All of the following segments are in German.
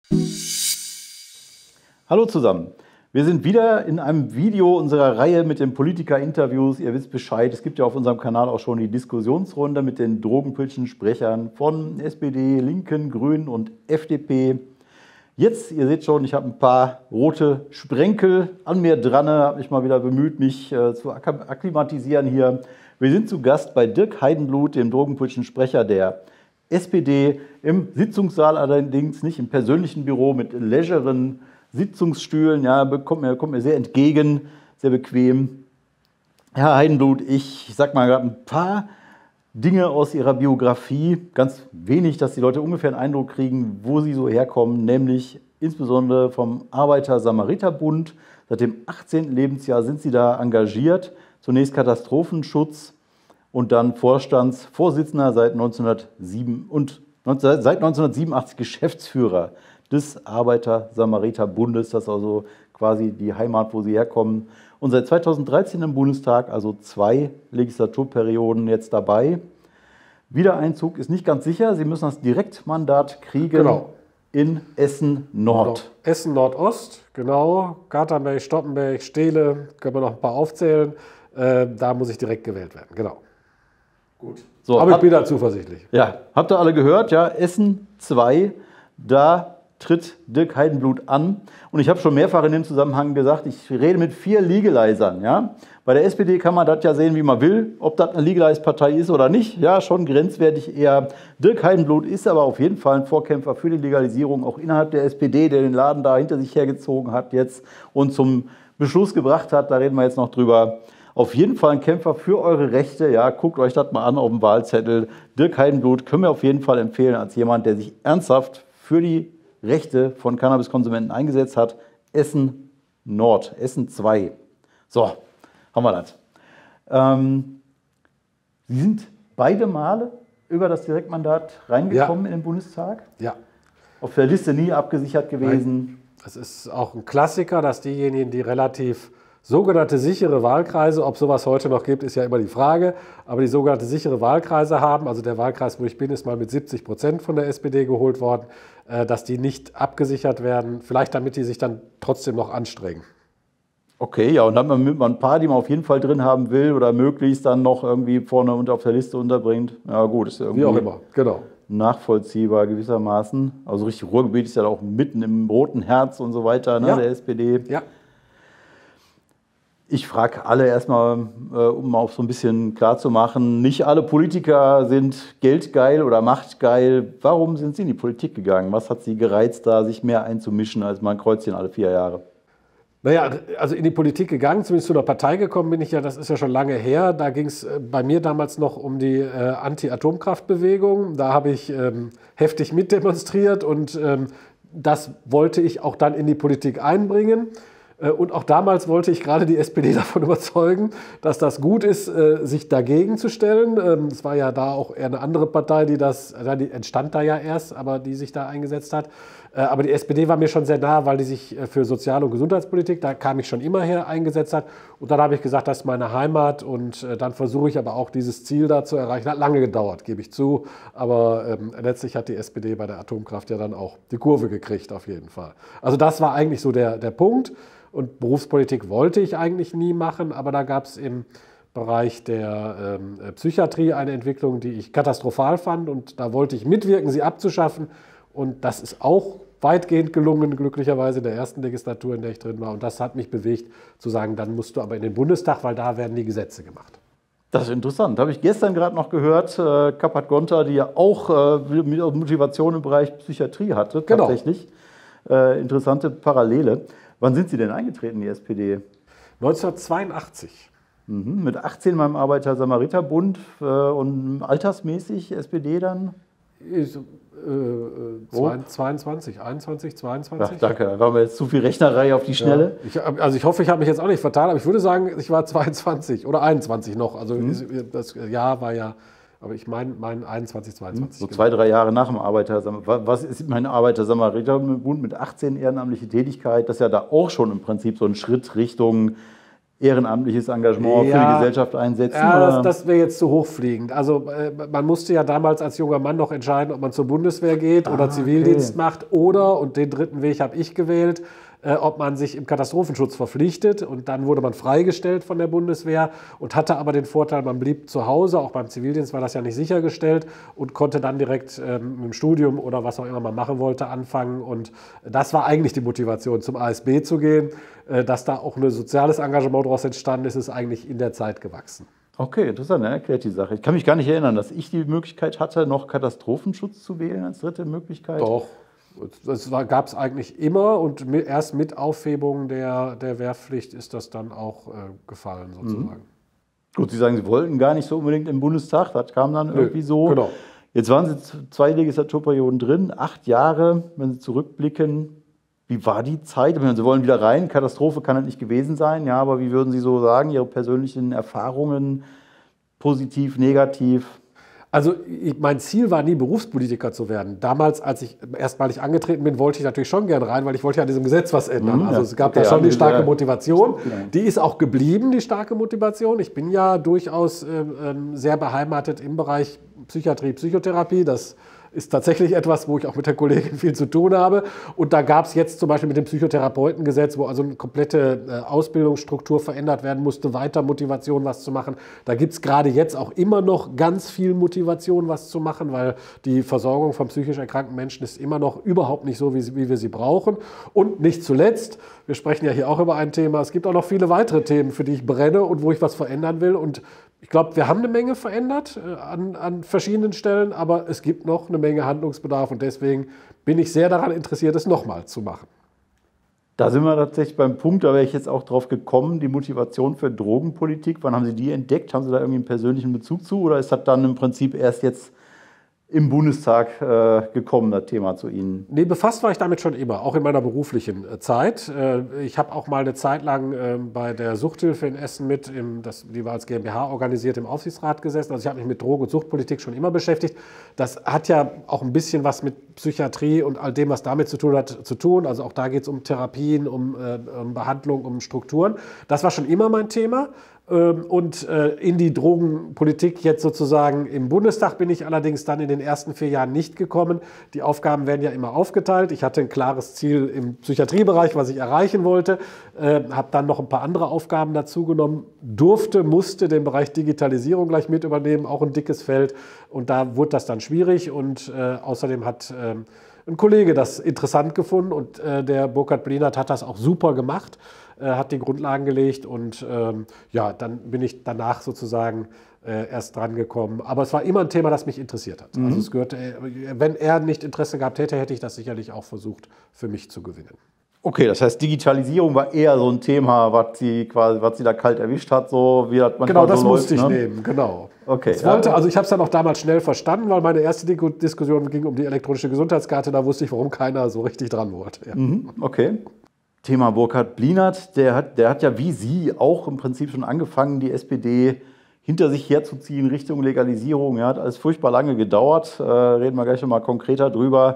Hallo zusammen. Wir sind wieder in einem Video unserer Reihe mit den Politiker-Interviews. Ihr wisst Bescheid, es gibt ja auf unserem Kanal auch schon die Diskussionsrunde mit den drogenpolitischen Sprechern von SPD, Linken, Grünen und FDP. Jetzt, ihr seht schon, ich habe ein paar rote Sprenkel an mir dran, habe mich mal wieder bemüht, mich zu akklimatisieren hier. Wir sind zu Gast bei Dirk Heidenblut, dem drogenpolitischen Sprecher der SPD, im Sitzungssaal allerdings, nicht im persönlichen Büro mit leiseren Sitzungsstühlen. Ja, kommt mir sehr entgegen, sehr bequem. Herr Heidenblut, ich sag mal gerade ein paar Dinge aus Ihrer Biografie, ganz wenig, dass die Leute ungefähr einen Eindruck kriegen, wo Sie so herkommen, nämlich insbesondere vom Arbeiter-Samariter-Bund. Seit dem 18. Lebensjahr sind Sie da engagiert, zunächst Katastrophenschutz und dann Vorstandsvorsitzender seit 1987 Geschäftsführer des Arbeiter-Samariter-Bundes. Das ist also quasi die Heimat, wo Sie herkommen. Und seit 2013 im Bundestag, also 2 Legislaturperioden jetzt dabei. Wiedereinzug ist nicht ganz sicher. Sie müssen das Direktmandat kriegen in Essen-Nord. Essen-Nordost, genau. Gartenberg, Stoppenberg, Steele, können wir noch ein paar aufzählen. Da muss ich direkt gewählt werden, genau. Gut. So, aber ich bin da zuversichtlich. Ja, habt ihr alle gehört? Ja, Essen 2, da tritt Dirk Heidenblut an. Und ich habe schon mehrfach in dem Zusammenhang gesagt, ich rede mit 4 Legalizern. Ja? Bei der SPD kann man das ja sehen, wie man will, ob das eine Legalize-Partei ist oder nicht. Ja, schon grenzwertig eher. Dirk Heidenblut ist aber auf jeden Fall ein Vorkämpfer für die Legalisierung, auch innerhalb der SPD, der den Laden da hinter sich hergezogen hat jetzt und zum Beschluss gebracht hat. Da reden wir jetzt noch drüber. Auf jeden Fall ein Kämpfer für eure Rechte. Ja, guckt euch das mal an auf dem Wahlzettel. Dirk Heidenblut können wir auf jeden Fall empfehlen als jemand, der sich ernsthaft für die Rechte von Cannabiskonsumenten eingesetzt hat. Essen Nord, Essen 2. So, haben wir das. Sie sind beide Male über das Direktmandat reingekommen in den Bundestag. Ja. Auf der Liste nie abgesichert gewesen. Es ist auch ein Klassiker, dass diejenigen, die relativ sogenannte sichere Wahlkreise, ob sowas heute noch gibt, ist ja immer die Frage, aber die sogenannte sichere Wahlkreise haben, also der Wahlkreis, wo ich bin, ist mal mit 70% von der SPD geholt worden, dass die nicht abgesichert werden, vielleicht damit die sich dann trotzdem noch anstrengen. Okay, ja, und dann hat man ein paar, die man auf jeden Fall drin haben will oder möglichst dann noch irgendwie vorne und auf der Liste unterbringt. Ja gut, ist ja irgendwie wie auch immer, genau. Nachvollziehbar gewissermaßen. Also richtig, Ruhrgebiet ist ja auch mitten im roten Herz und so weiter, ne, der SPD. Ja. Ich frage alle erstmal, um auch so ein bisschen klarzumachen, nicht alle Politiker sind geldgeil oder machtgeil. Warum sind Sie in die Politik gegangen? Was hat Sie gereizt, da sich mehr einzumischen als mal ein Kreuzchen alle 4 Jahre? Naja, also in die Politik gegangen, zumindest zu einer Partei gekommen bin ich ja, das ist ja schon lange her. Da ging es bei mir damals noch um die Anti-Atomkraftbewegung. Da habe ich heftig mitdemonstriert und das wollte ich auch dann in die Politik einbringen. Und auch damals wollte ich gerade die SPD davon überzeugen, dass das gut ist, sich dagegen zu stellen. Es war ja da auch eher eine andere Partei, die entstand da ja erst, aber die sich da eingesetzt hat. Aber die SPD war mir schon sehr nah, weil die sich für Sozial- und Gesundheitspolitik, da kam ich schon immer her, eingesetzt hat. Und dann habe ich gesagt, das ist meine Heimat und dann versuche ich aber auch dieses Ziel da zu erreichen. Hat lange gedauert, gebe ich zu, aber letztlich hat die SPD bei der Atomkraft ja dann auch die Kurve gekriegt, auf jeden Fall. Also das war eigentlich so der Punkt. Und Berufspolitik wollte ich eigentlich nie machen, aber da gab es im Bereich der Psychiatrie eine Entwicklung, die ich katastrophal fand und da wollte ich mitwirken, sie abzuschaffen und das ist auch weitgehend gelungen, glücklicherweise in der ersten Legislatur, in der ich drin war und das hat mich bewegt zu sagen, dann musst du aber in den Bundestag, weil da werden die Gesetze gemacht. Das ist interessant. Habe ich gestern gerade noch gehört, Kappert-Gonter, die ja auch Motivation im Bereich Psychiatrie hatte, tatsächlich. Interessante Parallele. Wann sind Sie denn eingetreten in die SPD? 1982. Mit 18 beim Arbeiter-Samariter-Bund und altersmäßig SPD dann? 22, 21, 22. Ach, danke, da waren wir jetzt zu viel Rechnerei auf die Schnelle. Ja, ich hoffe, ich habe mich jetzt auch nicht vertan, aber ich würde sagen, ich war 22 oder 21 noch. Also das Jahr war ja, aber ich meine 21, 22. So 2, 3 Jahre nach dem Arbeiter-Samariter. Was ist mein Arbeiter-Samariter-Bund mit 18 ehrenamtliche Tätigkeit? Das ist ja da auch schon im Prinzip so ein Schritt Richtung ehrenamtliches Engagement für die Gesellschaft einsetzen? Ja, das wäre jetzt zu hochfliegend. Also man musste ja damals als junger Mann noch entscheiden, ob man zur Bundeswehr geht oder Zivildienst macht oder, und den dritten Weg habe ich gewählt, ob man sich im Katastrophenschutz verpflichtet, und dann wurde man freigestellt von der Bundeswehr und hatte aber den Vorteil, man blieb zu Hause, auch beim Zivildienst war das ja nicht sichergestellt, und konnte dann direkt mit dem Studium oder was auch immer man machen wollte anfangen, und das war eigentlich die Motivation, zum ASB zu gehen. Dass da auch ein soziales Engagement daraus entstanden ist, ist eigentlich in der Zeit gewachsen. Okay, interessant, erklärt die Sache. Ich kann mich gar nicht erinnern, dass ich die Möglichkeit hatte, noch Katastrophenschutz zu wählen als dritte Möglichkeit. Doch. Das gab es eigentlich immer, und erst mit Aufhebung der Wehrpflicht ist das dann auch gefallen sozusagen. Gut, Sie sagen, Sie wollten gar nicht so unbedingt im Bundestag, das kam dann irgendwie so. Genau. Jetzt waren Sie 2 Legislaturperioden drin, 8 Jahre, wenn Sie zurückblicken. Wie war die Zeit? Ich meine, Sie wollen wieder rein, Katastrophe kann das nicht gewesen sein, ja, aber wie würden Sie so sagen, Ihre persönlichen Erfahrungen, positiv, negativ? Also mein Ziel war nie, Berufspolitiker zu werden. Damals, als ich erstmalig angetreten bin, wollte ich natürlich schon gern rein, weil ich wollte ja an diesem Gesetz was ändern. Also es gab da schon die starke Motivation. Die ist auch geblieben, die starke Motivation. Ich bin ja durchaus sehr beheimatet im Bereich Psychiatrie, Psychotherapie. Das ist tatsächlich etwas, wo ich auch mit der Kollegin viel zu tun habe. Und da gab es jetzt zum Beispiel mit dem Psychotherapeutengesetz, wo also eine komplette Ausbildungsstruktur verändert werden musste, weiter Motivation, was zu machen. Da gibt es gerade jetzt auch immer noch ganz viel Motivation, was zu machen, weil die Versorgung von psychisch erkrankten Menschen ist immer noch überhaupt nicht so, wie wir sie brauchen. Und nicht zuletzt, wir sprechen ja hier auch über ein Thema, es gibt auch noch viele weitere Themen, für die ich brenne und wo ich was verändern will. Und ich glaube, wir haben eine Menge verändert an verschiedenen Stellen, aber es gibt noch eine Menge Handlungsbedarf, und deswegen bin ich sehr daran interessiert, es nochmal zu machen. Da sind wir tatsächlich beim Punkt, da wäre ich jetzt auch drauf gekommen, die Motivation für Drogenpolitik. Wann haben Sie die entdeckt? Haben Sie da irgendwie einen persönlichen Bezug zu, oder ist das dann im Prinzip erst jetzt im Bundestag gekommen, das Thema zu Ihnen? Nee, befasst war ich damit schon immer, auch in meiner beruflichen Zeit. Ich habe auch mal eine Zeit lang bei der Suchthilfe in Essen die war als GmbH organisiert, im Aufsichtsrat gesessen. Also ich habe mich mit Drogen- und Suchtpolitik schon immer beschäftigt. Das hat ja auch ein bisschen was mit Psychiatrie und all dem, was damit zu tun hat, zu tun. Also auch da geht es um Therapien, um Behandlung, um Strukturen. Das war schon immer mein Thema. Und in die Drogenpolitik jetzt sozusagen im Bundestag bin ich allerdings dann in den ersten 4 Jahren nicht gekommen. Die Aufgaben werden ja immer aufgeteilt. Ich hatte ein klares Ziel im Psychiatriebereich, was ich erreichen wollte, habe dann noch ein paar andere Aufgaben dazu genommen, musste den Bereich Digitalisierung gleich mit übernehmen, auch ein dickes Feld. Und da wurde das dann schwierig, und außerdem hat ein Kollege das interessant gefunden, und der Burkhard Blinert hat das auch super gemacht. Hat die Grundlagen gelegt, und dann bin ich danach sozusagen erst dran gekommen. Aber es war immer ein Thema, das mich interessiert hat. Also es gehörte, wenn er nicht Interesse gehabt hätte, hätte ich das sicherlich auch versucht, für mich zu gewinnen. Okay, das heißt, Digitalisierung war eher so ein Thema, was Sie da kalt erwischt hat, so wie das manchmal genau, das so musste läuft, ich ne? nehmen, genau. Okay. Also ich habe es dann auch damals schnell verstanden, weil meine erste Diskussion ging um die elektronische Gesundheitskarte. Da wusste ich, warum keiner so richtig dran wollte. Ja. Okay. Thema Burkhard Blinert, der hat ja wie Sie auch im Prinzip schon angefangen, die SPD hinter sich herzuziehen Richtung Legalisierung. Ja, hat alles furchtbar lange gedauert. Reden wir gleich nochmal konkreter drüber.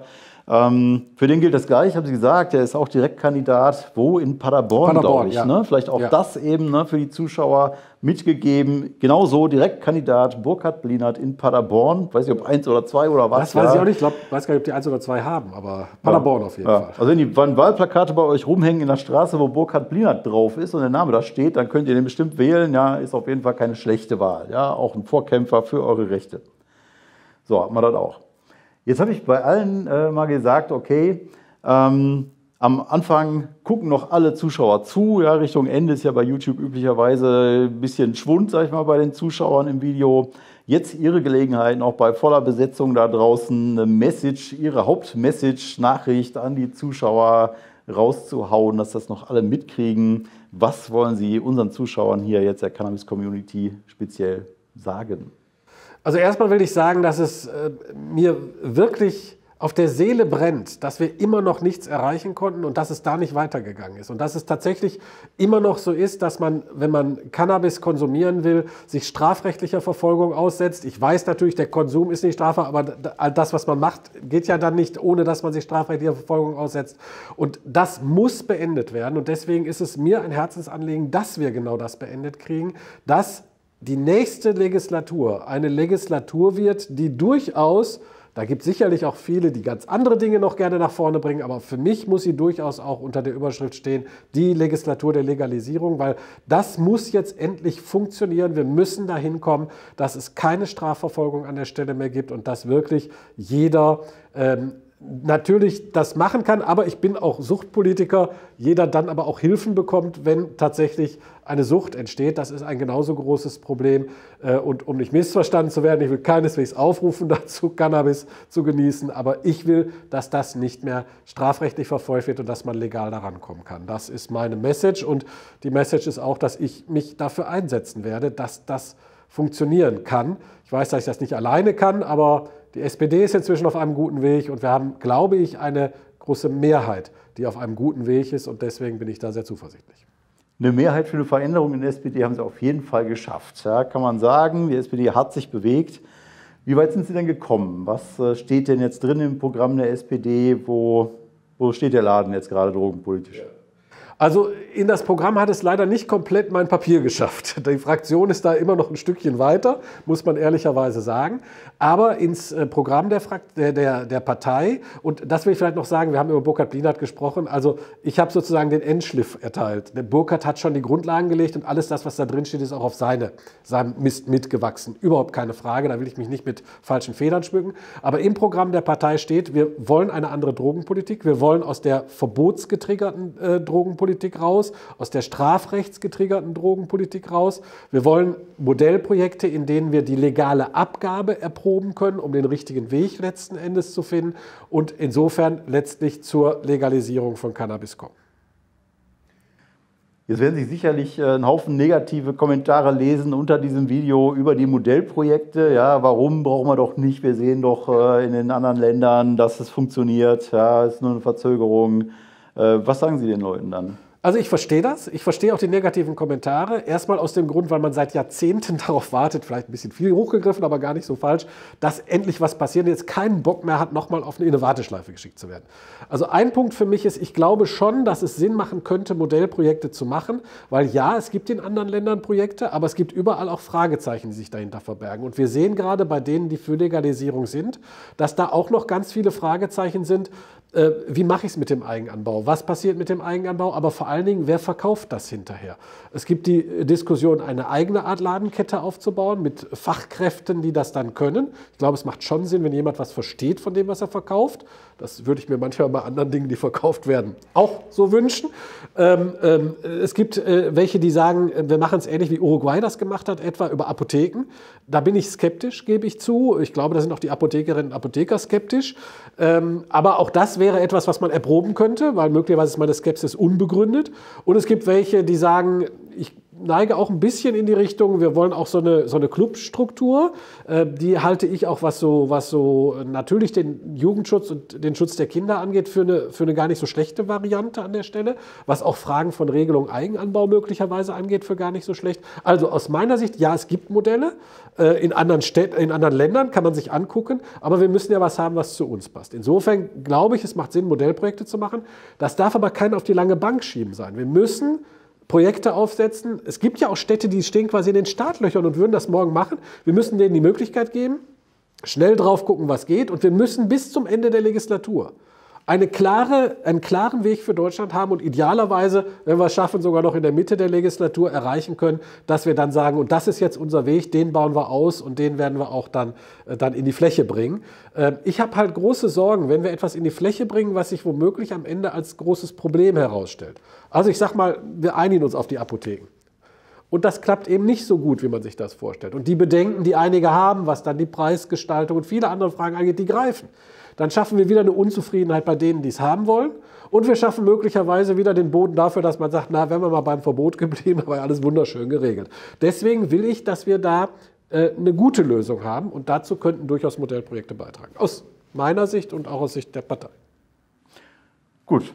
Für den gilt das gleich, haben Sie gesagt, der ist auch Direktkandidat, wo? In Paderborn, glaube ich. Ja. Ne? Vielleicht auch das eben, ne, für die Zuschauer mitgegeben. Genauso, Direktkandidat Burkhard Blinert in Paderborn. Weiß nicht, ob 1 oder 2 oder was. Das weiß ich auch nicht, ich weiß gar nicht, ob die 1 oder 2 haben, aber Paderborn auf jeden Fall. Also wenn die Wahlplakate bei euch rumhängen in der Straße, wo Burkhard Blinert drauf ist und der Name da steht, dann könnt ihr den bestimmt wählen. Ja, ist auf jeden Fall keine schlechte Wahl. Ja, auch ein Vorkämpfer für eure Rechte. So, hat man das auch. Jetzt habe ich bei allen mal gesagt, okay, am Anfang gucken noch alle Zuschauer zu. Ja, Richtung Ende ist ja bei YouTube üblicherweise ein bisschen Schwund, sag ich mal, bei den Zuschauern im Video. Jetzt Ihre Gelegenheit, auch bei voller Besetzung da draußen eine Message, Ihre Hauptmessage, Nachricht an die Zuschauer rauszuhauen, dass das noch alle mitkriegen. Was wollen Sie unseren Zuschauern hier jetzt der Cannabis-Community speziell sagen? Also erstmal will ich sagen, dass es mir wirklich auf der Seele brennt, dass wir immer noch nichts erreichen konnten und dass es da nicht weitergegangen ist. Und dass es tatsächlich immer noch so ist, dass man, wenn man Cannabis konsumieren will, sich strafrechtlicher Verfolgung aussetzt. Ich weiß natürlich, der Konsum ist nicht strafbar, aber all das, was man macht, geht ja dann nicht, ohne dass man sich strafrechtlicher Verfolgung aussetzt. Und das muss beendet werden. Und deswegen ist es mir ein Herzensanliegen, dass wir genau das beendet kriegen, dass die nächste Legislatur eine Legislatur wird, die durchaus, da gibt es sicherlich auch viele, die ganz andere Dinge noch gerne nach vorne bringen, aber für mich muss sie durchaus auch unter der Überschrift stehen, die Legislatur der Legalisierung, weil das muss jetzt endlich funktionieren. Wir müssen dahin kommen, dass es keine Strafverfolgung an der Stelle mehr gibt und dass wirklich jeder natürlich das machen kann, aber ich bin auch Suchtpolitiker, jeder dann aber auch Hilfen bekommt, wenn tatsächlich eine Sucht entsteht. Das ist ein genauso großes Problem. Und um nicht missverstanden zu werden, ich will keineswegs aufrufen dazu, Cannabis zu genießen, aber ich will, dass das nicht mehr strafrechtlich verfolgt wird und dass man legal daran kommen kann. Das ist meine Message und die Message ist auch, dass ich mich dafür einsetzen werde, dass das funktionieren kann. Ich weiß, dass ich das nicht alleine kann, aber die SPD ist inzwischen auf einem guten Weg und wir haben, glaube ich, eine große Mehrheit, die auf einem guten Weg ist und deswegen bin ich da sehr zuversichtlich. Eine Mehrheit für eine Veränderung in der SPD haben Sie auf jeden Fall geschafft. Ja, kann man sagen, die SPD hat sich bewegt. Wie weit sind Sie denn gekommen? Was steht denn jetzt drin im Programm der SPD? Wo steht der Laden jetzt gerade drogenpolitisch? Ja. Also in das Programm hat es leider nicht komplett mein Papier geschafft. Die Fraktion ist da immer noch ein Stückchen weiter, muss man ehrlicherweise sagen. Aber ins Programm der Partei, und das will ich vielleicht noch sagen, wir haben über Burkhard Blinert gesprochen, also ich habe sozusagen den Endschliff erteilt. Der Burkhard hat schon die Grundlagen gelegt und alles das, was da drin steht, ist auch auf seinem Mist mitgewachsen. Überhaupt keine Frage, da will ich mich nicht mit falschen Federn schmücken. Aber im Programm der Partei steht, wir wollen eine andere Drogenpolitik, wir wollen aus der verbotsgetriggerten Drogenpolitik raus, aus der strafrechtsgetriggerten Drogenpolitik raus. Wir wollen Modellprojekte, in denen wir die legale Abgabe erproben können, um den richtigen Weg letzten Endes zu finden und insofern letztlich zur Legalisierung von Cannabis kommen. Jetzt werden Sie sicherlich einen Haufen negative Kommentare lesen unter diesem Video über die Modellprojekte. Ja, warum brauchen wir doch nicht? Wir sehen doch in den anderen Ländern, dass es funktioniert. Ja, es ist nur eine Verzögerung. Was sagen Sie den Leuten dann? Also ich verstehe das. Ich verstehe auch die negativen Kommentare. Erstmal aus dem Grund, weil man seit Jahrzehnten darauf wartet, vielleicht ein bisschen viel hochgegriffen, aber gar nicht so falsch, dass endlich was passiert und jetzt keinen Bock mehr hat, nochmal in eine Warteschleife geschickt zu werden. Also ein Punkt für mich ist, ich glaube schon, dass es Sinn machen könnte, Modellprojekte zu machen, weil ja, es gibt in anderen Ländern Projekte, aber es gibt überall auch Fragezeichen, die sich dahinter verbergen. Und wir sehen gerade bei denen, die für Legalisierung sind, dass da auch noch ganz viele Fragezeichen sind. Wie mache ich es mit dem Eigenanbau? Was passiert mit dem Eigenanbau? Aber vor allen Dingen, wer verkauft das hinterher? Es gibt die Diskussion, eine eigene Art Ladenkette aufzubauen mit Fachkräften, die das dann können. Ich glaube, es macht schon Sinn, wenn jemand was versteht von dem, was er verkauft. Das würde ich mir manchmal bei anderen Dingen, die verkauft werden, auch so wünschen. Es gibt welche, die sagen, wir machen es ähnlich wie Uruguay das gemacht hat, etwa über Apotheken. Da bin ich skeptisch, gebe ich zu. Ich glaube, da sind auch die Apothekerinnen und Apotheker skeptisch. Aber auch das wäre etwas, was man erproben könnte, weil möglicherweise ist meine Skepsis unbegründet. Und es gibt welche, die sagen, ich neige auch ein bisschen in die Richtung, wir wollen auch so eine Clubstruktur. Die halte ich auch, was so natürlich den Jugendschutz und den Schutz der Kinder angeht, für eine gar nicht so schlechte Variante an der Stelle. Was auch Fragen von Regelung Eigenanbau möglicherweise angeht, für gar nicht so schlecht. Also aus meiner Sicht, ja, es gibt Modelle. In anderen Städten, in anderen Ländern kann man sich angucken, aber wir müssen ja was haben, was zu uns passt. Insofern glaube ich, es macht Sinn, Modellprojekte zu machen. Das darf aber kein auf die lange Bank schieben sein. Wir müssen Projekte aufsetzen. Es gibt ja auch Städte, die stehen quasi in den Startlöchern und würden das morgen machen. Wir müssen denen die Möglichkeit geben, schnell drauf gucken, was geht. Und wir müssen bis zum Ende der Legislatur einen klaren Weg für Deutschland haben und idealerweise, wenn wir es schaffen, sogar noch in der Mitte der Legislatur erreichen können, dass wir dann sagen, und das ist jetzt unser Weg, den bauen wir aus und den werden wir auch dann in die Fläche bringen. Ich habe halt große Sorgen, wenn wir etwas in die Fläche bringen, was sich womöglich am Ende als großes Problem herausstellt. Also ich sage mal, wir einigen uns auf die Apotheken. Und das klappt eben nicht so gut, wie man sich das vorstellt. Und die Bedenken, die einige haben, was dann die Preisgestaltung und viele andere Fragen angeht, die greifen. Dann schaffen wir wieder eine Unzufriedenheit bei denen, die es haben wollen. Und wir schaffen möglicherweise wieder den Boden dafür, dass man sagt, na, wären wir mal beim Verbot geblieben, aber alles wunderschön geregelt. Deswegen will ich, dass wir da eine gute Lösung haben. Und dazu könnten durchaus Modellprojekte beitragen. Aus meiner Sicht und auch aus Sicht der Partei. Gut.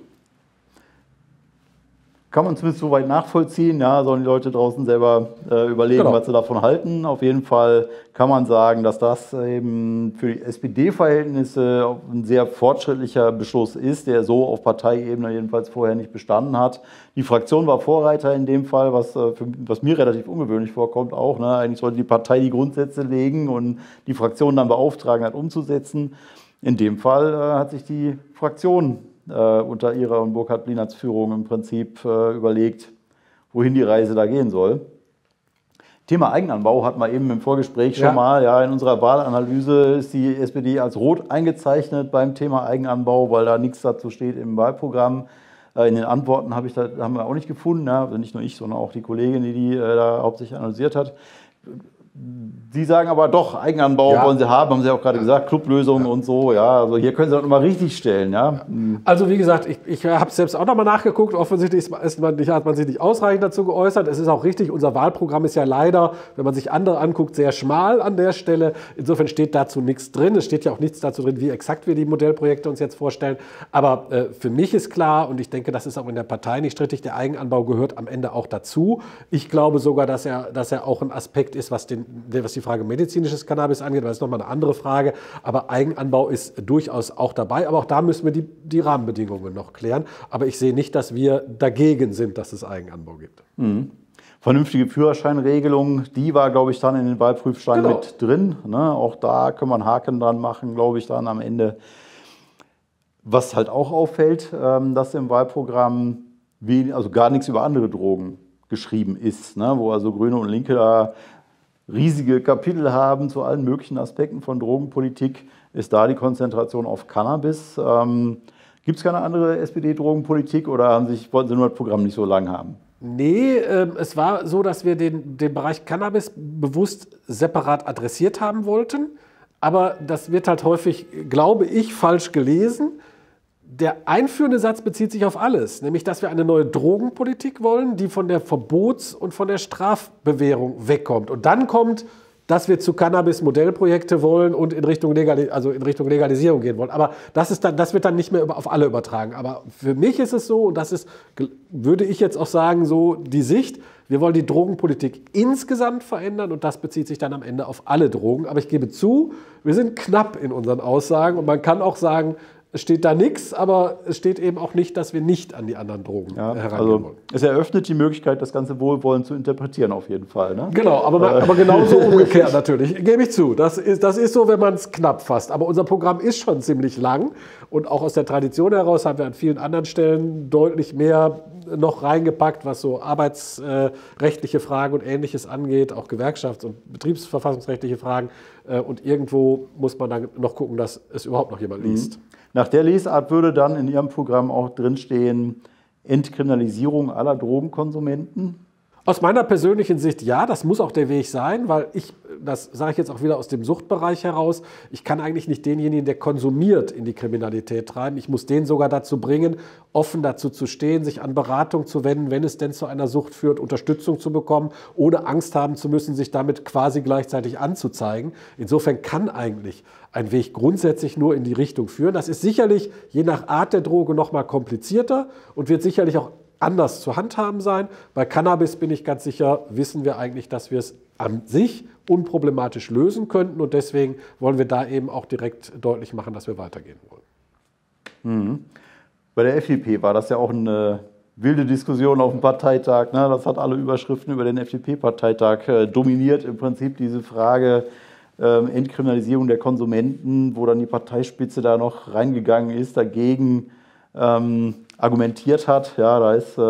Kann man zumindest soweit nachvollziehen, ja, sollen die Leute draußen selber überlegen, was sie davon halten. Auf jeden Fall kann man sagen, dass das eben für die SPD-Verhältnisse ein sehr fortschrittlicher Beschluss ist, der so auf Parteiebene jedenfalls vorher nicht bestanden hat. Die Fraktion war Vorreiter in dem Fall, was mir relativ ungewöhnlich vorkommt auch. Ne? Eigentlich sollte die Partei die Grundsätze legen und die Fraktion dann beauftragen, das umzusetzen. In dem Fall hat sich die Fraktion unter ihrer und Burkhard Blinnerts Führung im Prinzip überlegt, wohin die Reise da gehen soll. Thema Eigenanbau hatten wir eben im Vorgespräch schon mal. Ja, in unserer Wahlanalyse ist die SPD als rot eingezeichnet beim Thema Eigenanbau, weil da nichts dazu steht im Wahlprogramm. In den Antworten haben wir auch nicht gefunden, ja, also nicht nur ich, sondern auch die Kollegin, die da hauptsächlich analysiert hat. Sie sagen aber doch, Eigenanbau wollen Sie haben sie auch gerade gesagt, Clublösungen und so. Ja, also hier können Sie das nochmal richtig stellen. Ja. Also wie gesagt, ich habe selbst auch nochmal nachgeguckt. Offensichtlich hat man sich nicht ausreichend dazu geäußert. Es ist auch richtig, unser Wahlprogramm ist ja leider, wenn man sich andere anguckt, sehr schmal an der Stelle. Insofern steht dazu nichts drin. Es steht ja auch nichts dazu drin, wie exakt wir die Modellprojekte uns jetzt vorstellen. Aber für mich ist klar, und ich denke, das ist auch in der Partei nicht strittig, der Eigenanbau gehört am Ende auch dazu. Ich glaube sogar, dass er auch ein Aspekt ist, was die Frage medizinisches Cannabis angeht, das ist nochmal eine andere Frage, aber Eigenanbau ist durchaus auch dabei, aber auch da müssen wir die Rahmenbedingungen noch klären, aber ich sehe nicht, dass wir dagegen sind, dass es Eigenanbau gibt. Mhm. Vernünftige Führerscheinregelung, die war, glaube ich, dann in den Wahlprüfsteinen mit drin, ne? Auch da können wir einen Haken dran machen, glaube ich, dann am Ende. Was halt auch auffällt, dass im Wahlprogramm also gar nichts über andere Drogen geschrieben ist, ne? Wo also Grüne und Linke da riesige Kapitel haben zu allen möglichen Aspekten von Drogenpolitik, ist da die Konzentration auf Cannabis. Gibt es keine andere SPD-Drogenpolitik oder wollten Sie nur das Programm nicht so lang haben? Nee, es war so, dass wir den Bereich Cannabis bewusst separat adressiert haben wollten, aber das wird halt häufig, glaube ich, falsch gelesen. Der einführende Satz bezieht sich auf alles, nämlich, dass wir eine neue Drogenpolitik wollen, die von der Verbots- und von der Strafbewährung wegkommt. Und dann kommt, dass wir zu Cannabis Modellprojekte wollen und in Richtung Legalisierung gehen wollen. Aber das wird dann nicht mehr auf alle übertragen. Aber für mich ist es so, und das ist, würde ich jetzt auch sagen, so die Sicht, wir wollen die Drogenpolitik insgesamt verändern und das bezieht sich dann am Ende auf alle Drogen. Aber ich gebe zu, wir sind knapp in unseren Aussagen und man kann auch sagen, es steht da nichts, aber es steht eben auch nicht, dass wir nicht an die anderen Drogen herangehen wollen. Es eröffnet die Möglichkeit, das Ganze wohlwollend zu interpretieren auf jeden Fall. Ne? Genau, aber genauso umgekehrt natürlich, gebe ich zu. Das ist so, wenn man es knapp fasst. Aber unser Programm ist schon ziemlich lang und auch aus der Tradition heraus haben wir an vielen anderen Stellen deutlich mehr noch reingepackt, was so arbeitsrechtliche Fragen und Ähnliches angeht, auch gewerkschafts- und betriebsverfassungsrechtliche Fragen. Und irgendwo muss man dann noch gucken, dass es überhaupt noch jemand liest. Nach der Lesart würde dann in Ihrem Programm auch drinstehen, Entkriminalisierung aller Drogenkonsumenten? Aus meiner persönlichen Sicht ja, das muss auch der Weg sein, weil das sage ich jetzt auch wieder aus dem Suchtbereich heraus, ich kann eigentlich nicht denjenigen, der konsumiert, in die Kriminalität treiben. Ich muss den sogar dazu bringen, offen dazu zu stehen, sich an Beratung zu wenden, wenn es denn zu einer Sucht führt, Unterstützung zu bekommen, ohne Angst haben zu müssen, sich damit quasi gleichzeitig anzuzeigen. Insofern kann eigentlich ein Weg grundsätzlich nur in die Richtung führen. Das ist sicherlich je nach Art der Droge noch mal komplizierter und wird sicherlich auch anders zu handhaben sein. Bei Cannabis bin ich ganz sicher, wissen wir eigentlich, dass wir es an sich unproblematisch lösen könnten und deswegen wollen wir da eben auch direkt deutlich machen, dass wir weitergehen wollen. Mhm. Bei der FDP war das ja auch eine wilde Diskussion auf dem Parteitag. Ne? Das hat alle Überschriften über den FDP-Parteitag dominiert. Im Prinzip diese Frage Entkriminalisierung der Konsumenten, wo dann die Parteispitze da noch reingegangen ist, dagegen argumentiert hat. Ja, da ist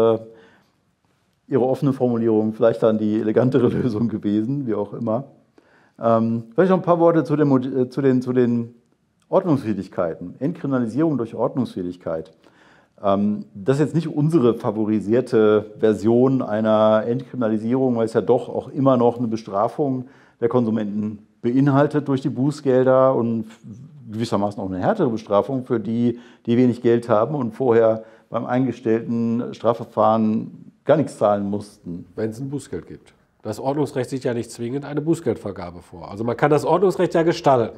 Ihre offene Formulierung vielleicht dann die elegantere Lösung gewesen, wie auch immer. Vielleicht noch ein paar Worte zu den Ordnungswidrigkeiten. Entkriminalisierung durch Ordnungswidrigkeit. Das ist jetzt nicht unsere favorisierte Version einer Entkriminalisierung, weil es ja doch auch immer noch eine Bestrafung der Konsumenten beinhaltet durch die Bußgelder und gewissermaßen auch eine härtere Bestrafung für die, die wenig Geld haben und vorher beim eingestellten Strafverfahren gar nichts zahlen mussten. Wenn es ein Bußgeld gibt. Das Ordnungsrecht sieht ja nicht zwingend eine Bußgeldvergabe vor. Also man kann das Ordnungsrecht ja gestalten.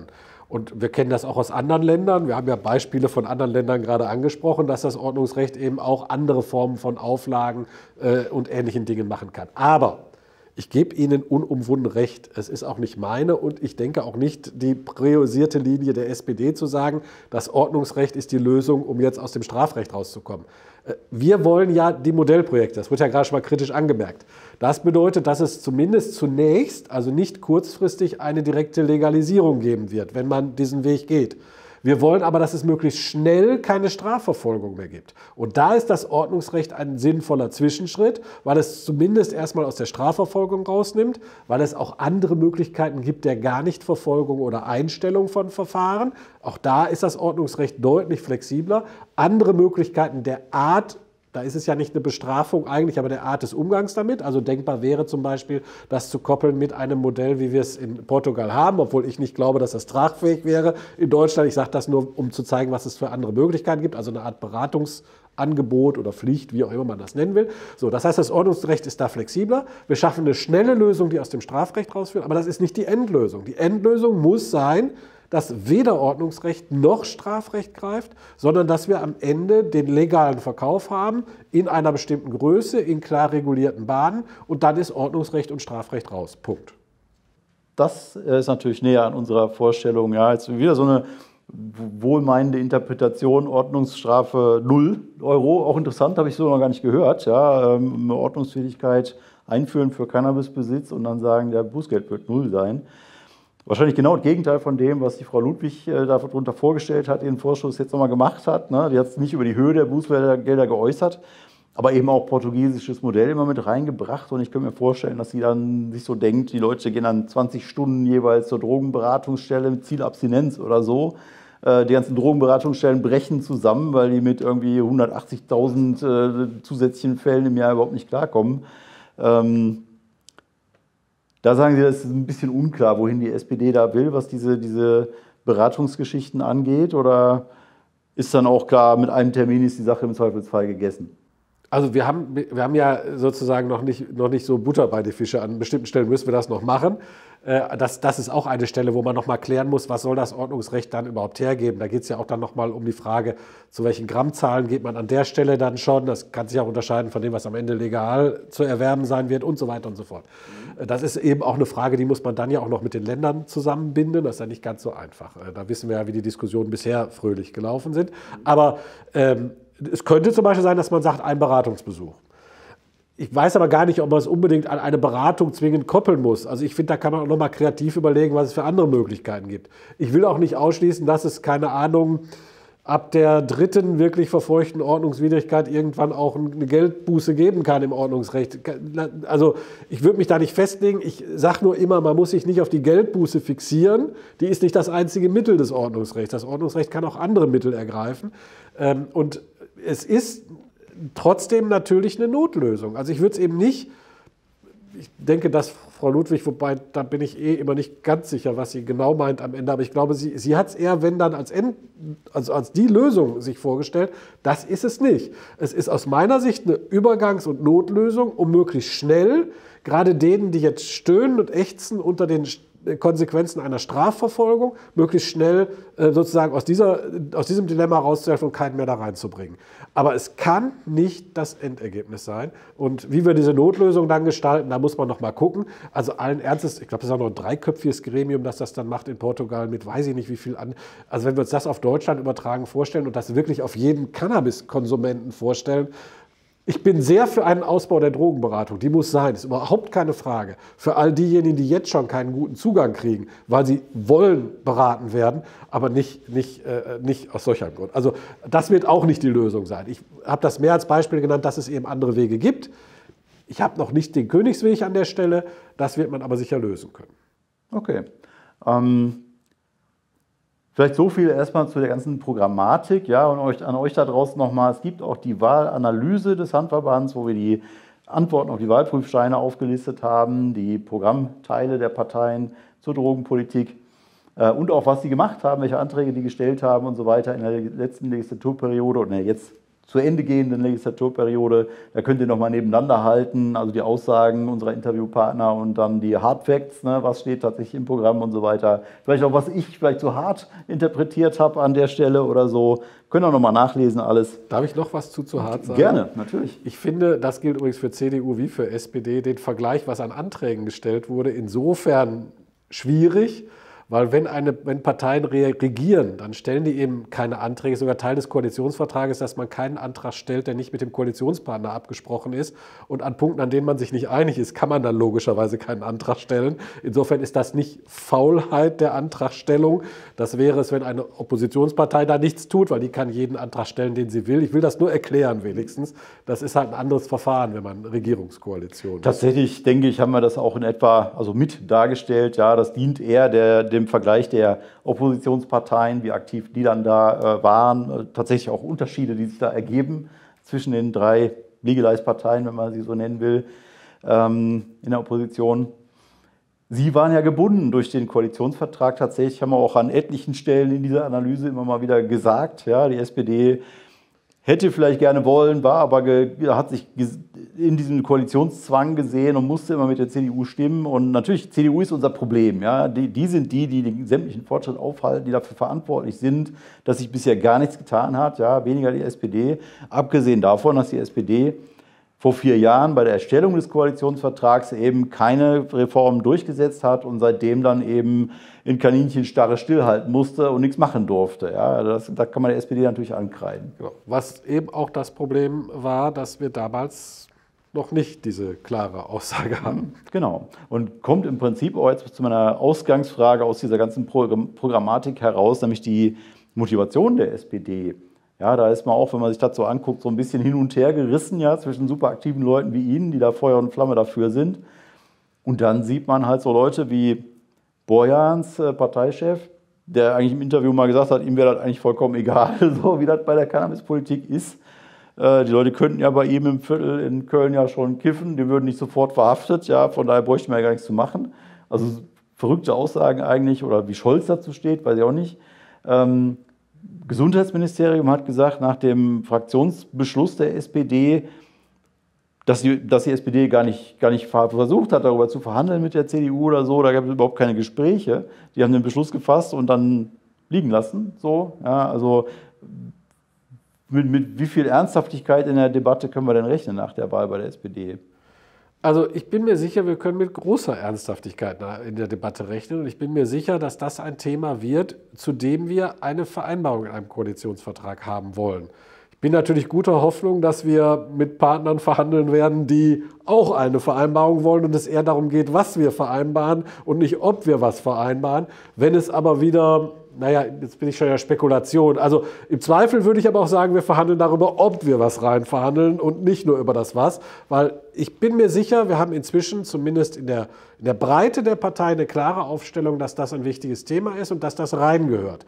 Und wir kennen das auch aus anderen Ländern. Wir haben ja Beispiele von anderen Ländern gerade angesprochen, dass das Ordnungsrecht eben auch andere Formen von Auflagen und ähnlichen Dingen machen kann. Aber ich gebe Ihnen unumwunden recht. Es ist auch nicht meine und ich denke auch nicht die priorisierte Linie der SPD zu sagen, das Ordnungsrecht ist die Lösung, um jetzt aus dem Strafrecht rauszukommen. Wir wollen ja die Modellprojekte, das wird ja gerade schon mal kritisch angemerkt. Das bedeutet, dass es zumindest zunächst, also nicht kurzfristig, eine direkte Legalisierung geben wird, wenn man diesen Weg geht. Wir wollen aber, dass es möglichst schnell keine Strafverfolgung mehr gibt. Und da ist das Ordnungsrecht ein sinnvoller Zwischenschritt, weil es zumindest erstmal aus der Strafverfolgung rausnimmt, weil es auch andere Möglichkeiten gibt der Garnichtverfolgung oder Einstellung von Verfahren. Auch da ist das Ordnungsrecht deutlich flexibler. Andere Möglichkeiten der Art, da ist es ja nicht eine Bestrafung eigentlich, aber der Art des Umgangs damit. Also denkbar wäre zum Beispiel, das zu koppeln mit einem Modell, wie wir es in Portugal haben, obwohl ich nicht glaube, dass das tragfähig wäre in Deutschland. Ich sage das nur, um zu zeigen, was es für andere Möglichkeiten gibt, also eine Art Beratungsangebot oder Pflicht, wie auch immer man das nennen will. So, das heißt, das Ordnungsrecht ist da flexibler. Wir schaffen eine schnelle Lösung, die aus dem Strafrecht rausführt, aber das ist nicht die Endlösung. Die Endlösung muss sein, dass weder Ordnungsrecht noch Strafrecht greift, sondern dass wir am Ende den legalen Verkauf haben in einer bestimmten Größe, in klar regulierten Bahnen und dann ist Ordnungsrecht und Strafrecht raus. Punkt. Das ist natürlich näher an unserer Vorstellung. Ja, jetzt wieder so eine wohlmeinende Interpretation, Ordnungsstrafe 0 Euro. Auch interessant, habe ich so noch gar nicht gehört. Ja, eine Ordnungsfähigkeit einführen für Cannabisbesitz und dann sagen, der Bußgeld wird 0 sein. Wahrscheinlich genau das Gegenteil von dem, was die Frau Ludwig darunter vorgestellt hat, ihren Vorschuss jetzt nochmal gemacht hat. Ne? Die hat es nicht über die Höhe der Bußgelder geäußert, aber eben auch portugiesisches Modell immer mit reingebracht. Und ich könnte mir vorstellen, dass sie dann sich so denkt, die Leute gehen dann 20 Stunden jeweils zur Drogenberatungsstelle mit Zielabstinenz oder so. Die ganzen Drogenberatungsstellen brechen zusammen, weil die mit irgendwie 180.000 zusätzlichen Fällen im Jahr überhaupt nicht klarkommen. Da sagen Sie, das ist ein bisschen unklar, wohin die SPD da will, was diese Beratungsgeschichten angeht. Oder ist dann auch klar, mit einem Termin ist die Sache im Zweifelsfall gegessen? Also wir haben ja sozusagen noch nicht so Butter bei die Fische. An bestimmten Stellen müssen wir das noch machen. Das ist auch eine Stelle, wo man noch mal klären muss, was soll das Ordnungsrecht dann überhaupt hergeben. Da geht es ja auch dann noch mal um die Frage, zu welchen Grammzahlen geht man an der Stelle dann schon. Das kann sich auch unterscheiden von dem, was am Ende legal zu erwerben sein wird und so weiter und so fort. Das ist eben auch eine Frage, die muss man dann ja auch noch mit den Ländern zusammenbinden. Das ist ja nicht ganz so einfach. Da wissen wir ja, wie die Diskussionen bisher fröhlich gelaufen sind. Aber es könnte zum Beispiel sein, dass man sagt, ein Beratungsbesuch. Ich weiß aber gar nicht, ob man es unbedingt an eine Beratung zwingend koppeln muss. Also ich finde, da kann man auch noch mal kreativ überlegen, was es für andere Möglichkeiten gibt. Ich will auch nicht ausschließen, dass es, keine Ahnung, ab der dritten wirklich verfolgten Ordnungswidrigkeit irgendwann auch eine Geldbuße geben kann im Ordnungsrecht. Also ich würde mich da nicht festlegen. Ich sage nur immer, man muss sich nicht auf die Geldbuße fixieren. Die ist nicht das einzige Mittel des Ordnungsrechts. Das Ordnungsrecht kann auch andere Mittel ergreifen. Und es ist trotzdem natürlich eine Notlösung. Also ich würde es eben nicht, ich denke, dass Frau Ludwig, wobei da bin ich immer nicht ganz sicher, was sie genau meint am Ende, aber ich glaube, sie hat es eher, wenn dann als die Lösung sich vorgestellt. Das ist es nicht. Es ist aus meiner Sicht eine Übergangs- und Notlösung, um möglichst schnell, gerade denen, die jetzt stöhnen und ächzen unter den Konsequenzen einer Strafverfolgung, möglichst schnell sozusagen aus diesem Dilemma rauszuhelfen und keinen mehr da reinzubringen. Aber es kann nicht das Endergebnis sein. Und wie wir diese Notlösung dann gestalten, da muss man noch mal gucken. Also allen Ernstes, ich glaube, das ist auch noch ein dreiköpfiges Gremium, das das dann macht in Portugal mit weiß ich nicht wie viel an. Also wenn wir uns das auf Deutschland übertragen vorstellen und das wirklich auf jeden Cannabiskonsumenten vorstellen, ich bin sehr für einen Ausbau der Drogenberatung. Die muss sein, ist überhaupt keine Frage. Für all diejenigen, die jetzt schon keinen guten Zugang kriegen, weil sie wollen beraten werden, aber nicht aus solch einem Grund. Also das wird auch nicht die Lösung sein. Ich habe das mehr als Beispiel genannt, dass es eben andere Wege gibt. Ich habe noch nicht den Königsweg an der Stelle. Das wird man aber sicher lösen können. Okay. Vielleicht so viel erstmal zu der ganzen Programmatik, ja, und an euch da draußen nochmal. Es gibt auch die Wahlanalyse des Handverbands, wo wir die Antworten auf die Wahlprüfsteine aufgelistet haben, die Programmteile der Parteien zur Drogenpolitik und auch was sie gemacht haben, welche Anträge die gestellt haben und so weiter in der letzten Legislaturperiode und jetzt zur Ende gehenden Legislaturperiode. Da könnt ihr nochmal nebeneinander halten, also die Aussagen unserer Interviewpartner und dann die Hard Facts, ne, was steht tatsächlich im Programm und so weiter. Vielleicht auch, was ich vielleicht so hart interpretiert habe an der Stelle oder so. Könnt ihr nochmal nachlesen alles. Darf ich noch was zu hart sagen? Gerne, natürlich. Ich finde, das gilt übrigens für CDU wie für SPD, den Vergleich, was an Anträgen gestellt wurde, insofern schwierig, weil wenn Parteien regieren, dann stellen die eben keine Anträge, sogar Teil des Koalitionsvertrages, dass man keinen Antrag stellt, der nicht mit dem Koalitionspartner abgesprochen ist. Und an Punkten, an denen man sich nicht einig ist, kann man dann logischerweise keinen Antrag stellen. Insofern ist das nicht Faulheit der Antragstellung. Das wäre es, wenn eine Oppositionspartei da nichts tut, weil die kann jeden Antrag stellen, den sie will. Ich will das nur erklären wenigstens. Das ist halt ein anderes Verfahren, wenn man Regierungskoalition ist. Tatsächlich, denke ich, haben wir das auch in etwa mit dargestellt. Ja, das dient eher dem Vergleich der Oppositionsparteien, wie aktiv die dann da waren. Tatsächlich auch Unterschiede, die sich da ergeben zwischen den drei Liegeleistparteien, wenn man sie so nennen will, in der Opposition. Sie waren ja gebunden durch den Koalitionsvertrag. Tatsächlich haben wir auch an etlichen Stellen in dieser Analyse immer mal wieder gesagt, ja, die SPD hätte vielleicht gerne wollen, war aber hat sich in diesem Koalitionszwang gesehen und musste immer mit der CDU stimmen. Und natürlich, CDU ist unser Problem. Ja? Die sind die den sämtlichen Fortschritt aufhalten, die dafür verantwortlich sind, dass sich bisher gar nichts getan hat. Ja? Weniger die SPD. Abgesehen davon, dass die SPD vor 4 Jahren bei der Erstellung des Koalitionsvertrags eben keine Reformen durchgesetzt hat und seitdem dann eben in Kaninchenstarre stillhalten musste und nichts machen durfte. Ja, da kann man der SPD natürlich ankreiden. Genau. Was eben auch das Problem war, dass wir damals noch nicht diese klare Aussage haben. Genau. Und kommt im Prinzip auch jetzt zu meiner Ausgangsfrage aus dieser ganzen Programmatik heraus, nämlich die Motivation der SPD. Ja, da ist man auch, wenn man sich das so anguckt, so ein bisschen hin und her gerissen, ja, zwischen super aktiven Leuten wie Ihnen, die da Feuer und Flamme dafür sind. Und dann sieht man halt so Leute wie Borjans, Parteichef, der eigentlich im Interview mal gesagt hat, ihm wäre das eigentlich vollkommen egal, so wie das bei der Cannabispolitik ist. Die Leute könnten ja bei ihm im Viertel in Köln ja schon kiffen, die würden nicht sofort verhaftet, ja, von daher bräuchten wir ja gar nichts zu machen. Also verrückte Aussagen eigentlich, oder wie Scholz dazu steht, weiß ich auch nicht. Gesundheitsministerium hat gesagt, nach dem Fraktionsbeschluss der SPD, dass die SPD gar nicht versucht hat, darüber zu verhandeln mit der CDU oder so. Da gab es überhaupt keine Gespräche. Die haben den Beschluss gefasst und dann liegen lassen. So, ja, also mit wie viel Ernsthaftigkeit in der Debatte können wir denn rechnen nach der Wahl bei der SPD? Also ich bin mir sicher, wir können mit großer Ernsthaftigkeit in der Debatte rechnen. Und ich bin mir sicher, dass das ein Thema wird, zu dem wir eine Vereinbarung in einem Koalitionsvertrag haben wollen. Ich bin natürlich guter Hoffnung, dass wir mit Partnern verhandeln werden, die auch eine Vereinbarung wollen und es eher darum geht, was wir vereinbaren und nicht, ob wir was vereinbaren. Wenn es aber wieder, naja, jetzt bin ich schon in der Spekulation. Also im Zweifel würde ich aber auch sagen, wir verhandeln darüber, ob wir was rein verhandeln und nicht nur über das Was. Weil ich bin mir sicher, wir haben inzwischen zumindest in der Breite der Partei eine klare Aufstellung, dass das ein wichtiges Thema ist und dass das reingehört.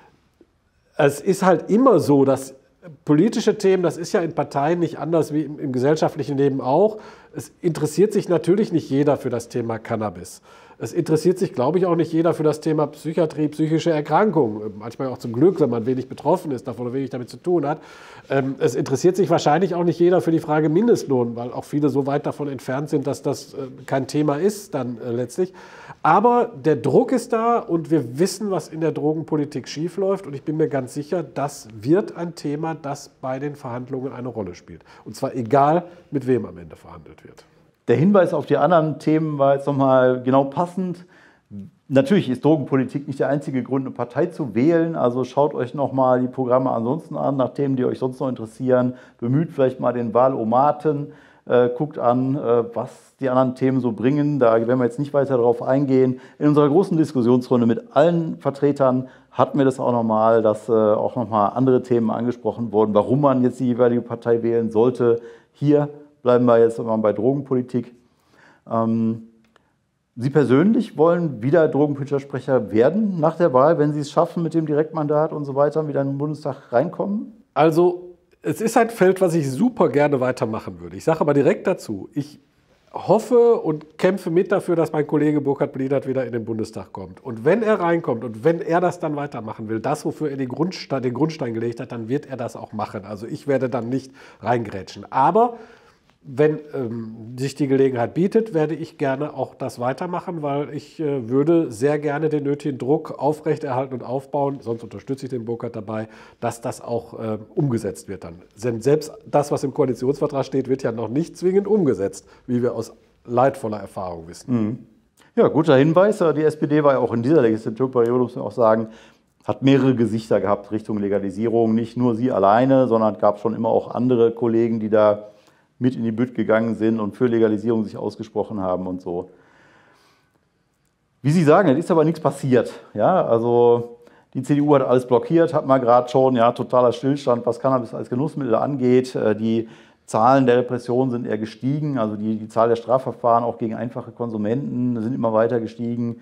Es ist halt immer so, dass politische Themen, das ist ja in Parteien nicht anders wie im gesellschaftlichen Leben auch. Es interessiert sich natürlich nicht jeder für das Thema Cannabis. Es interessiert sich, glaube ich, auch nicht jeder für das Thema Psychiatrie, psychische Erkrankungen. Manchmal auch zum Glück, wenn man wenig betroffen ist, davon wenig damit zu tun hat. Es interessiert sich wahrscheinlich auch nicht jeder für die Frage Mindestlohn, weil auch viele so weit davon entfernt sind, dass das kein Thema ist dann letztlich. Aber der Druck ist da und wir wissen, was in der Drogenpolitik schiefläuft. Und ich bin mir ganz sicher, das wird ein Thema, das bei den Verhandlungen eine Rolle spielt. Und zwar egal, mit wem am Ende verhandelt wird. Der Hinweis auf die anderen Themen war jetzt nochmal genau passend. Natürlich ist Drogenpolitik nicht der einzige Grund, eine Partei zu wählen. Also schaut euch nochmal die Programme ansonsten an, nach Themen, die euch sonst noch interessieren. Bemüht vielleicht mal den Wahlomaten. Guckt an, was die anderen Themen so bringen. Da werden wir jetzt nicht weiter darauf eingehen. In unserer großen Diskussionsrunde mit allen Vertretern hatten wir das auch nochmal, dass auch nochmal andere Themen angesprochen wurden, warum man jetzt die jeweilige Partei wählen sollte. Hier bleiben wir jetzt mal bei Drogenpolitik. Sie persönlich wollen wieder drogenpolitischer Sprecher werden nach der Wahl, wenn Sie es schaffen mit dem Direktmandat und so weiter, wieder in den Bundestag reinkommen? Also es ist ein Feld, was ich super gerne weitermachen würde. Ich sage aber direkt dazu, hoffe und kämpfe mit dafür, dass mein Kollege Burkhard Blinert wieder in den Bundestag kommt. Und wenn er reinkommt und wenn er das dann weitermachen will, das, wofür er den Grundstein gelegt hat, dann wird er das auch machen. Also ich werde dann nicht reingrätschen. Aber wenn sich die Gelegenheit bietet, werde ich gerne auch das weitermachen, weil ich würde sehr gerne den nötigen Druck aufrechterhalten und aufbauen, sonst unterstütze ich den Burkhard dabei, dass das auch umgesetzt wird dann. Denn selbst das, was im Koalitionsvertrag steht, wird ja noch nicht zwingend umgesetzt, wie wir aus leidvoller Erfahrung wissen. Mhm. Ja, guter Hinweis. Die SPD war ja auch in dieser Legislaturperiode, muss man auch sagen, hat mehrere Gesichter gehabt Richtung Legalisierung. Nicht nur sie alleine, sondern es gab schon immer auch andere Kollegen, die da mit in die Bütt gegangen sind und für Legalisierung sich ausgesprochen haben und so. Wie Sie sagen, es ist aber nichts passiert. Ja, also die CDU hat alles blockiert, hat man gerade schon, ja, totaler Stillstand, was Cannabis als Genussmittel angeht. Die Zahlen der Repression sind eher gestiegen, also die Zahl der Strafverfahren auch gegen einfache Konsumenten sind immer weiter gestiegen.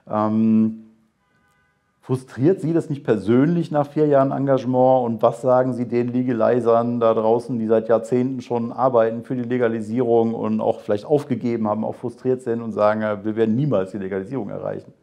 Frustriert Sie das nicht persönlich nach 4 Jahren Engagement? Und was sagen Sie den Legalisern da draußen, die seit Jahrzehnten schon arbeiten für die Legalisierung und auch vielleicht aufgegeben haben, auch frustriert sind und sagen, wir werden niemals die Legalisierung erreichen?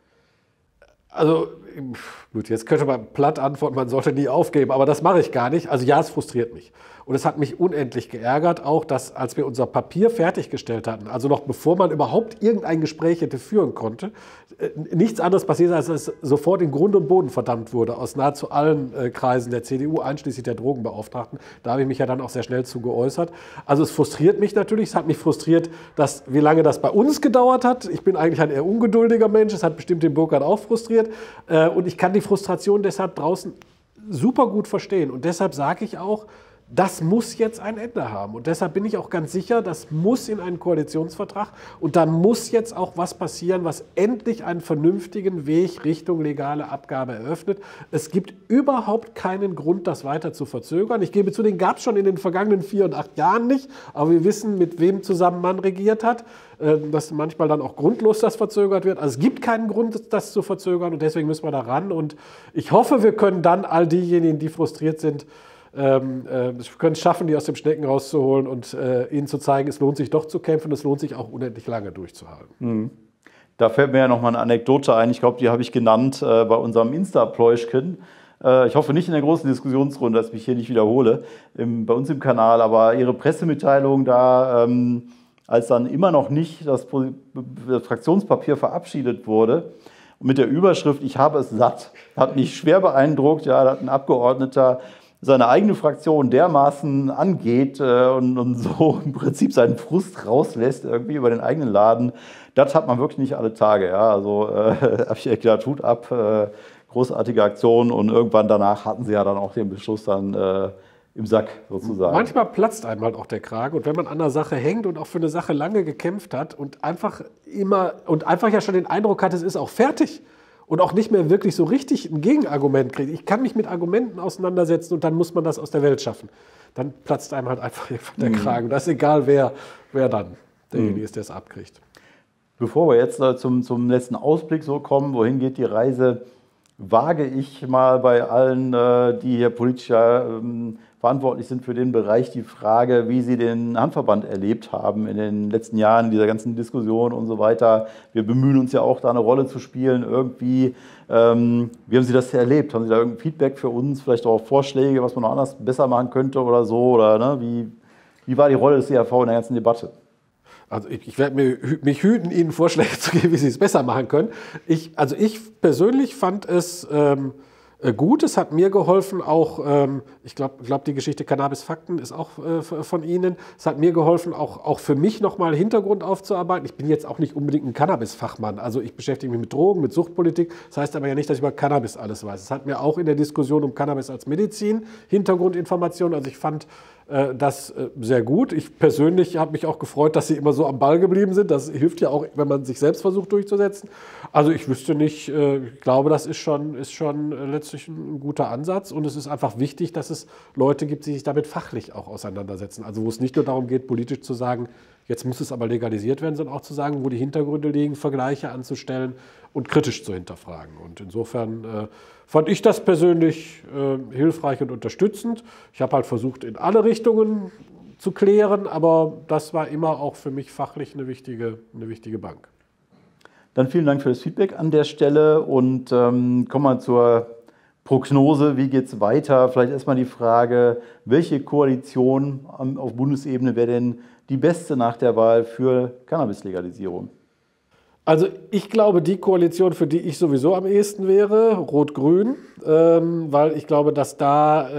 Also gut, jetzt könnte man platt antworten, man sollte nie aufgeben, aber das mache ich gar nicht. Also ja, es frustriert mich. Und es hat mich unendlich geärgert, auch dass, als wir unser Papier fertiggestellt hatten, also noch bevor man überhaupt irgendein Gespräch hätte führen konnte, nichts anderes passiert, als dass es sofort in Grund und Boden verdammt wurde, aus nahezu allen Kreisen der CDU, einschließlich der Drogenbeauftragten. Da habe ich mich ja dann auch sehr schnell zu geäußert. Also es frustriert mich natürlich, es hat mich frustriert, wie lange das bei uns gedauert hat. Ich bin eigentlich ein eher ungeduldiger Mensch, es hat bestimmt den Burkhard auch frustriert. Und ich kann die Frustration deshalb draußen super gut verstehen. Und deshalb sage ich auch, das muss jetzt ein Ende haben. Und deshalb bin ich auch ganz sicher, das muss in einen Koalitionsvertrag. Und da muss jetzt auch was passieren, was endlich einen vernünftigen Weg Richtung legale Abgabe eröffnet. Es gibt überhaupt keinen Grund, das weiter zu verzögern. Ich gebe zu, den gab es schon in den vergangenen 4 und 8 Jahren nicht. Aber wir wissen, mit wem zusammen man regiert hat, dass manchmal dann auch grundlos das verzögert wird. Also es gibt keinen Grund, das zu verzögern. Und deswegen müssen wir da ran. Und ich hoffe, wir können dann all diejenigen, die frustriert sind, können es schaffen, die aus dem Schnecken rauszuholen und ihnen zu zeigen, es lohnt sich doch zu kämpfen, es lohnt sich auch unendlich lange durchzuhalten. Mhm. Da fällt mir ja noch mal eine Anekdote ein, ich glaube, die habe ich genannt bei unserem Insta-Pläuschchen. Ich hoffe nicht in der großen Diskussionsrunde, dass ich mich hier nicht wiederhole, bei uns im Kanal, aber Ihre Pressemitteilung da, als dann immer noch nicht das Fraktionspapier verabschiedet wurde, mit der Überschrift "Ich habe es satt", hat mich schwer beeindruckt. Ja, da hat ein Abgeordneter seine eigene Fraktion dermaßen angeht und so im Prinzip seinen Frust rauslässt irgendwie über den eigenen Laden, das hat man wirklich nicht alle Tage. Ja. Also habe ich echt gedacht, Hut ab, großartige Aktion, und irgendwann danach hatten sie ja dann auch den Beschluss dann im Sack sozusagen. Manchmal platzt einem halt auch der Kragen, und wenn man an einer Sache hängt und auch für eine Sache lange gekämpft hat und einfach ja schon den Eindruck hat, es ist auch fertig, und auch nicht mehr wirklich so richtig ein Gegenargument kriegt. Ich kann mich mit Argumenten auseinandersetzen und dann muss man das aus der Welt schaffen. Dann platzt einem halt einfach der Kragen. Das ist egal, wer dann derjenige ist, der es abkriegt. Bevor wir jetzt zum letzten Ausblick so kommen, wohin geht die Reise, wage ich mal bei allen, die hier politisch verantwortlich sind für den Bereich, die Frage, wie Sie den Handverband erlebt haben in den letzten Jahren, in dieser ganzen Diskussion und so weiter. Wir bemühen uns ja auch, da eine Rolle zu spielen irgendwie. Wie haben Sie das erlebt? Haben Sie da irgendein Feedback für uns, vielleicht auch Vorschläge, was man noch anders besser machen könnte oder so? Oder ne? Wie war die Rolle des CAV in der ganzen Debatte? Also ich werde mich hüten, Ihnen Vorschläge zu geben, wie Sie es besser machen können. Ich persönlich fand es gut. Es hat mir geholfen, auch, ich glaube, die Geschichte Cannabis Fakten ist auch von Ihnen. Es hat mir geholfen, auch für mich nochmal Hintergrund aufzuarbeiten. Ich bin jetzt auch nicht unbedingt ein Cannabis-Fachmann. Also ich beschäftige mich mit Drogen, mit Suchtpolitik. Das heißt aber ja nicht, dass ich über Cannabis alles weiß. Es hat mir auch in der Diskussion um Cannabis als Medizin Hintergrundinformationen. Also ich fand das sehr gut. Ich persönlich habe mich auch gefreut, dass Sie immer so am Ball geblieben sind. Das hilft ja auch, wenn man sich selbst versucht durchzusetzen. Also ich wüsste nicht, ich glaube, das ist schon letztlich ein guter Ansatz. Und es ist einfach wichtig, dass es Leute gibt, die sich damit fachlich auch auseinandersetzen. Also wo es nicht nur darum geht, politisch zu sagen, jetzt muss es aber legalisiert werden, sondern auch zu sagen, wo die Hintergründe liegen, Vergleiche anzustellen und kritisch zu hinterfragen. Und insofern fand ich das persönlich hilfreich und unterstützend. Ich habe halt versucht, in alle Richtungen zu klären, aber das war immer auch für mich fachlich eine wichtige Bank. Dann vielen Dank für das Feedback an der Stelle und kommen wir zur Prognose. Wie geht es weiter? Vielleicht erstmal die Frage, welche Koalition auf Bundesebene wäre denn die beste nach der Wahl für Cannabis-Legalisierung? Also ich glaube, die Koalition, für die ich sowieso am ehesten wäre, Rot-Grün, weil ich glaube, dass da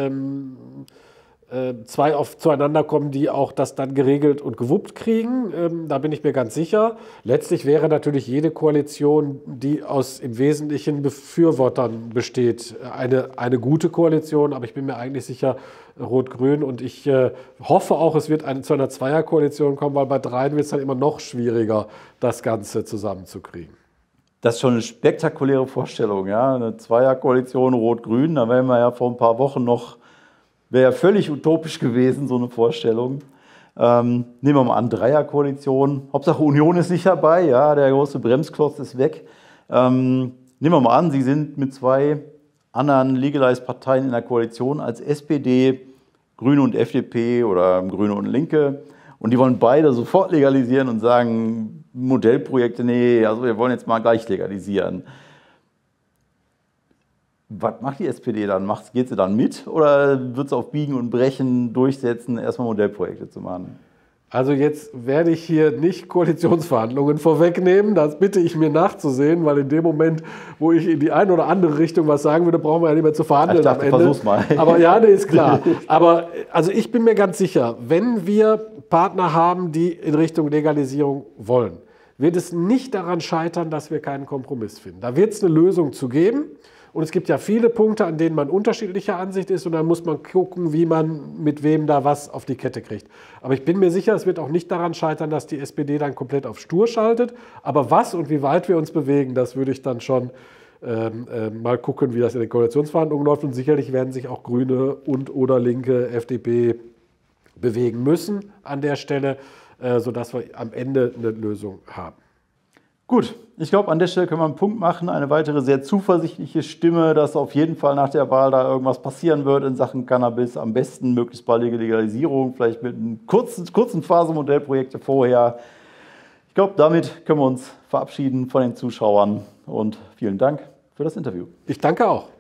zwei zueinander kommen, die auch das dann geregelt und gewuppt kriegen. Da bin ich mir ganz sicher. Letztlich wäre natürlich jede Koalition, die aus im Wesentlichen Befürwortern besteht, eine gute Koalition. Aber ich bin mir eigentlich sicher, Rot-Grün. Und ich hoffe auch, es wird zu einer Zweierkoalition kommen, weil bei dreien wird es dann immer noch schwieriger, das Ganze zusammenzukriegen. Das ist schon eine spektakuläre Vorstellung, ja. Eine Zweierkoalition Rot-Grün, da wären wir ja vor ein paar Wochen noch. Wäre ja völlig utopisch gewesen, so eine Vorstellung. Nehmen wir mal an, Dreierkoalition. Hauptsache Union ist nicht dabei, ja, der große Bremsklotz ist weg. Nehmen wir mal an, Sie sind mit zwei anderen Legalized-Parteien in der Koalition als SPD, Grüne und FDP oder Grüne und Linke. Und die wollen beide sofort legalisieren und sagen, Modellprojekte, nee, also wir wollen jetzt mal gleich legalisieren. Was macht die SPD dann? Geht sie dann mit oder wird sie auf Biegen und Brechen durchsetzen, erstmal Modellprojekte zu machen? Also jetzt werde ich hier nicht Koalitionsverhandlungen vorwegnehmen, das bitte ich mir nachzusehen, weil in dem Moment, wo ich in die eine oder andere Richtung was sagen würde, brauchen wir ja nicht mehr zu verhandeln. Ich dachte, am Ende. Versuch's mal. Aber ja, nee, ist klar. Aber also ich bin mir ganz sicher, wenn wir Partner haben, die in Richtung Legalisierung wollen, wird es nicht daran scheitern, dass wir keinen Kompromiss finden. Da wird es eine Lösung zu geben. Und es gibt ja viele Punkte, an denen man unterschiedlicher Ansicht ist und dann muss man gucken, wie man mit wem da was auf die Kette kriegt. Aber ich bin mir sicher, es wird auch nicht daran scheitern, dass die SPD dann komplett auf Stur schaltet. Aber was und wie weit wir uns bewegen, das würde ich dann schon mal gucken, wie das in den Koalitionsverhandlungen läuft. Und sicherlich werden sich auch Grüne und oder Linke, FDP bewegen müssen an der Stelle, sodass wir am Ende eine Lösung haben. Gut, ich glaube, an der Stelle können wir einen Punkt machen. Eine weitere sehr zuversichtliche Stimme, dass auf jeden Fall nach der Wahl da irgendwas passieren wird in Sachen Cannabis. Am besten möglichst baldige Legalisierung, vielleicht mit einem kurzen Phase Modellprojekte vorher. Ich glaube, damit können wir uns verabschieden von den Zuschauern und vielen Dank für das Interview. Ich danke auch.